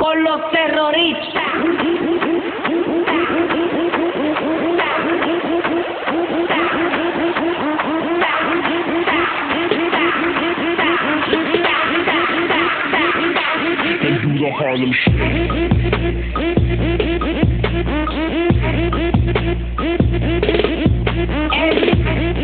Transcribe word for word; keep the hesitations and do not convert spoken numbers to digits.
con los terroristas. They do the Harlem Shake.